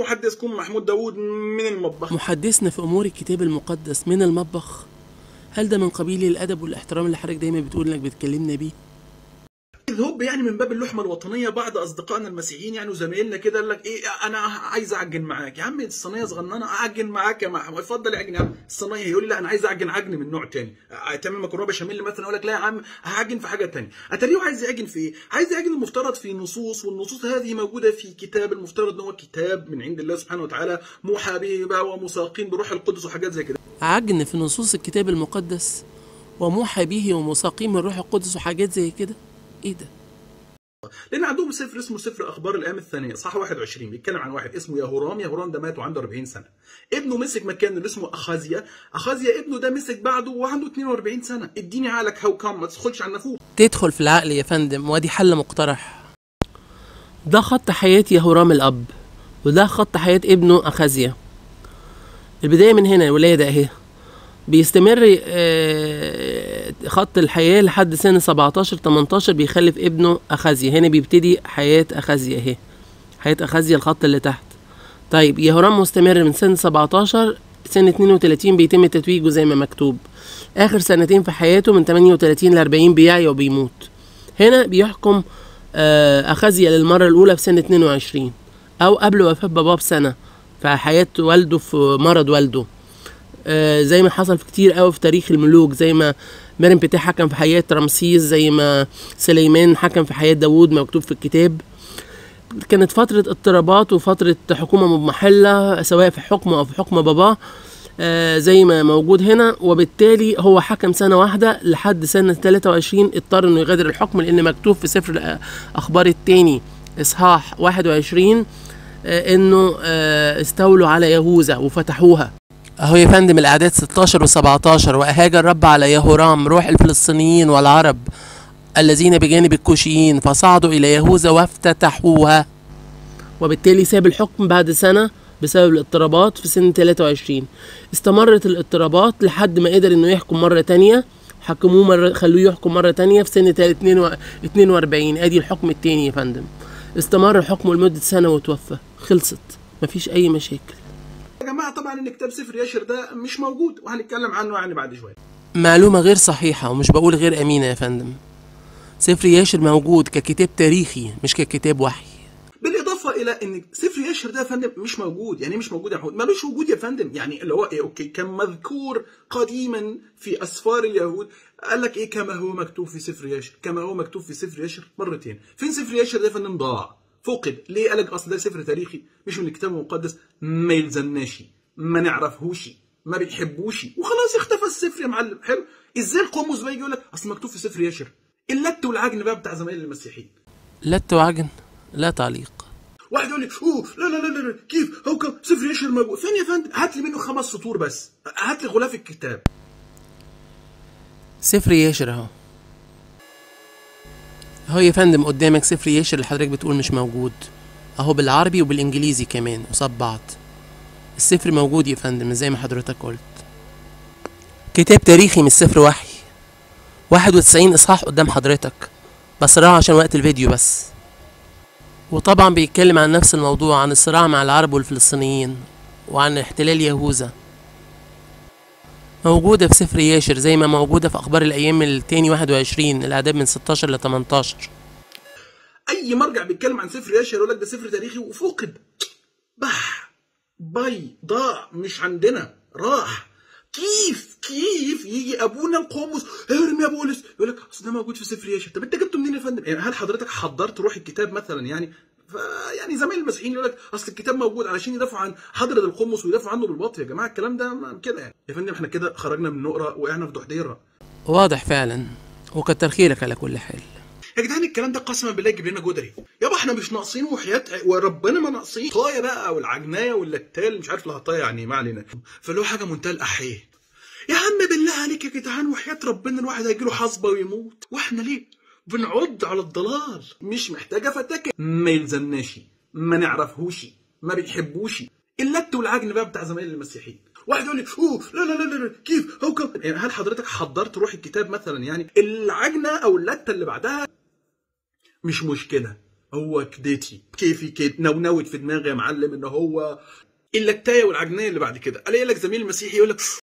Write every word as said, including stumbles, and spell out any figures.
محدثكم محمود داوود من المطبخ. محدثنا في امور الكتاب المقدس من المطبخ، هل ده من قبيل الادب والاحترام اللي حضرتك دايما بتقول انك بتكلمنا بيه؟ هوب يعني من باب اللحمه الوطنيه بعض اصدقائنا المسيحيين يعني وزمايلنا كده قال لك ايه انا عايز اعجن معاك يا عم، الصينيه صغننه اعجن معاك يا محمود، اتفضل اعجن يا عم الصينيه. يقول لي لا انا عايز اعجن عجن من نوع تاني، تعمل مكرونه بشاميل مثلا اقول لك لا يا عم هعجن في حاجه تانيه. اتاريه عايز يعجن في ايه؟ عايز يعجن المفترض في نصوص، والنصوص هذه موجوده في كتاب المفترض ان هو كتاب من عند الله سبحانه وتعالى موحى به بقى ومساقين بروح القدس وحاجات زي كده. عجن في نصوص الكتاب المقدس وموحى به ومساقين من روح القدس وحاجات زي كده؟ ايه ده؟ لان عندهم سفر اسمه سفر اخبار الايام الثانيه اصحاح واحد وعشرين بيتكلم عن واحد اسمه يهورام. يهورام ده مات وعنده أربعين سنه، ابنه مسك مكان اللي اسمه اخازيا. اخازيا ابنه ده مسك بعده وعنده اتنين وأربعين سنه. اديني عقلك هاو كام، ما تدخلش على النافوخ. تدخل في العقل يا فندم، ودي حل مقترح. ده خط حياه يهورام الاب، وده خط حياه ابنه اخازيا. البدايه من هنا الولاده اهي، بيستمر خط الحياة لحد سن سبعتاشر تمنتاشر بيخلف ابنه أخازيا. هنا بيبتدي حياة أخازيا اهي، حياة أخازيا الخط اللي تحت. طيب يهورام مستمر من سن سبعتاشر، سن اتنين وتلاتين بيتم تتويجه زي ما مكتوب. آخر سنتين في حياته من تمانية وتلاتين ل أربعين بيعي وبيموت. هنا بيحكم أخازيا للمرة الأولى في سن اتنين وعشرين أو قبل وفاة باباه بسنة في حياة والده في مرض والده. آه زي ما حصل في كتير قوي في تاريخ الملوك، زي ما مرنبتي حكم في حياة رمسيس، زي ما سليمان حكم في حياة داوود مكتوب في الكتاب. كانت فترة اضطرابات وفترة حكومة مضمحلة سواء في حكمه أو في حكم باباه، آه زي ما موجود هنا. وبالتالي هو حكم سنة واحدة لحد سنة تلاتة وعشرين اضطر انه يغادر الحكم، لان مكتوب في سفر اخبار التاني اصحاح واحد وعشرين آه انه آه استولوا على يهوذا وفتحوها. اهو يا فندم الاعداد ستاشر وسبعتاشر. واهاج الرب على يهورام روح الفلسطينيين والعرب الذين بجانب الكوشيين فصعدوا الى يهوذا وافتتحوها. وبالتالي ساب الحكم بعد سنة بسبب الاضطرابات في سن تلاتة وعشرين. استمرت الاضطرابات لحد ما قدر انه يحكم مرة تانية، حكموه مرة، خلوه يحكم مرة تانية في سن اتنين وأربعين. ادي الحكم التاني يا فندم. استمر حكمه لمدة سنة وتوفى، خلصت، مفيش اي مشاكل. يا جماعه طبعا ان كتاب سفر ياشر ده مش موجود، وهنتكلم عنه يعني بعد شويه. معلومه غير صحيحه ومش بقول غير امينه يا فندم. سفر ياشر موجود ككتاب تاريخي مش ككتاب وحي. بالاضافه الى ان سفر ياشر ده يا فندم مش موجود. يعني مش موجود يا محمود، مالوش وجود يا فندم. يعني اللي هو ايه، اوكي كان مذكور قديما في اسفار اليهود، قال لك ايه كما هو مكتوب في سفر ياشر، كما هو مكتوب في سفر ياشر مرتين. فين سفر ياشر ده يا فندم؟ ضاع، فقد. ليه؟ قال لك اصل ده سفر تاريخي مش من الكتاب المقدس، ما يلزمناش، ما نعرفهوش، ما بنحبوش، وخلاص اختفى السفر يا معلم. حلو. ازاي القاموس بقى يجي يقول لك اصل مكتوب في سفر ياشر؟ اللت والعجن بقى بتاع زمايل المسيحيين. لت وعجن لا تعليق. واحد يقول لي اوه لا لا لا لا كيف هو كم سفر ياشر موجود؟ فين يا فندم؟ هات لي منه خمس سطور بس، هات لي غلاف الكتاب. سفر ياشر اهو اهو يا فندم قدامك سفر ياشر اللي حضرتك بتقول مش موجود اهو، بالعربي وبالانجليزي كمان قصاد بعض. السفر موجود يا فندم زي ما حضرتك قلت، كتاب تاريخي مش سفر وحي. واحد وتسعين اصحاح قدام حضرتك، بسرعه عشان وقت الفيديو بس. وطبعا بيتكلم عن نفس الموضوع، عن الصراع مع العرب والفلسطينيين وعن احتلال يهوذا. موجودة في سفر ياشر زي ما موجودة في أخبار الأيام التاني واحد وعشرين الأعداد من ستاشر ل تمنتاشر. أي مرجع بيتكلم عن سفر ياشر يقول لك ده سفر تاريخي وفقد، بح باي ضاع، مش عندنا، راح. كيف كيف يجي ابونا القاموس ارمي يا بولس يقول لك اصل ده موجود في سفر ياشر؟ طب انت جبته منين يا فندم؟ يعني هل حضرتك حضرت روح الكتاب مثلا؟ يعني يعني زمايل المسيحيين يقول لك اصل الكتاب موجود علشان يدافعوا عن حضره القمص ويدافعوا عنه بالباطل. يا جماعه الكلام ده كده يعني يا فندم، احنا كده خرجنا من نقره وقعنا في دحضيره. واضح فعلا، وكتر خيرك على كل حال. يا جدعان الكلام ده قسما بالله يجيب لنا جدري يابا، احنا مش ناقصين وحياه وربنا ما ناقصين. طايه بقى والعجنايه واللتال مش عارف الهطايه يعني، ما علينا. فاللي هو حاجه منتهى الاحيه. يا عم بالله عليك يا جدعان وحياه ربنا الواحد هيجيله حصبه ويموت، واحنا ليه بنعض على الضلال؟ مش محتاجه فتاكه، ما يلزمناش، ما نعرفهوش، ما بنحبوش. اللت والعجن بقى بتاع زمايل المسيحيين. واحد يقول لي اوه لا لا لا لا كيف هو كم؟ يعني هل حضرتك حضرت روح الكتاب مثلا؟ يعني العجنه او اللته اللي بعدها مش مشكله، هو كديتي كيفي كده نونوت في دماغي يا معلم ان هو اللكتايه والعجنيه اللي بعد كده. الاقي لك زميل مسيحي يقول لك